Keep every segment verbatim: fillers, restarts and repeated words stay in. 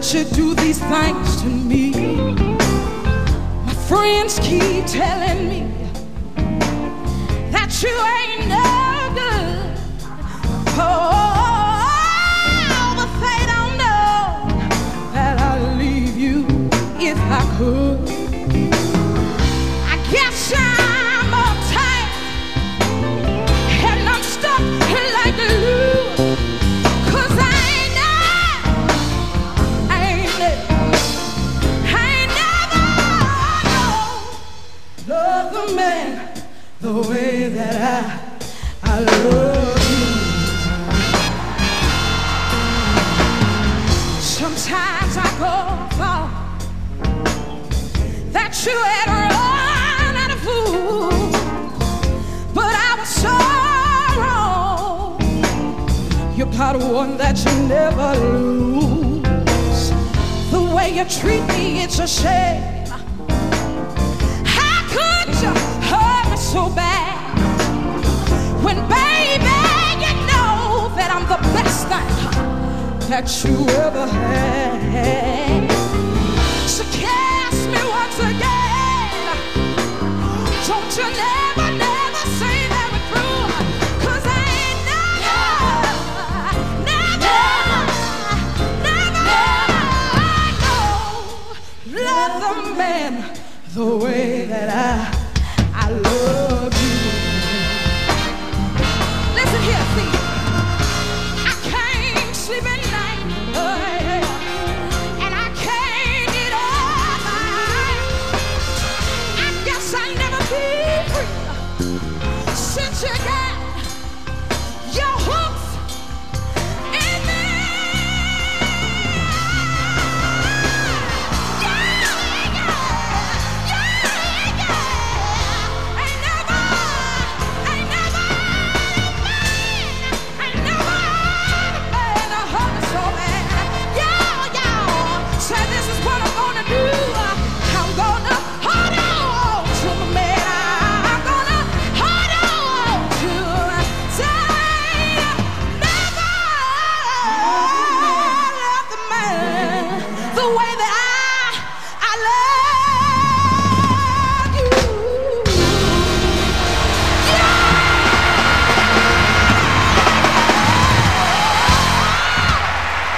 you do these things to me. My friends keep telling me that you ain't no good. Oh, but they don't know that I'd leave you if I could. I guess I'm uptight and I'm stuck like glue. Man, the way that I, I love you. Sometimes I go thought that you had run out of food, but I was so wrong. You're part of one that you never lose. The way you treat me, it's a shame. Hurt me so bad when, baby, you know that I'm the best thing that you ever had. So kiss me once again. Don't you never, never say that we're through, 'cause I ain't never, never, never, never, love the man the way that I I love you. Listen here, see. I can't sleep at night, oh yeah, and I can't get up. I guess I'll never be free since you got your hooks in me. Yeah, yeah, yeah, yeah.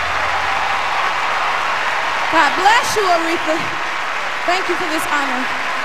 God bless you, Aretha. Thank you for this honor.